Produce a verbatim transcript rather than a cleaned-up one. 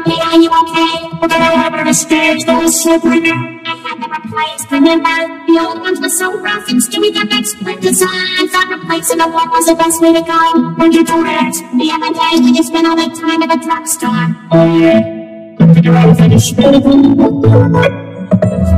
Hey, are you okay? We're gonna have a mistake, that was so pretty. I had to replace, remember? The old ones were so rough and still we got that split design. Thought replacing the one was the best way to go. When you do it, the other day we just spent all that time at the drugstore. Oh yeah, couldn't figure out if I just spilled it.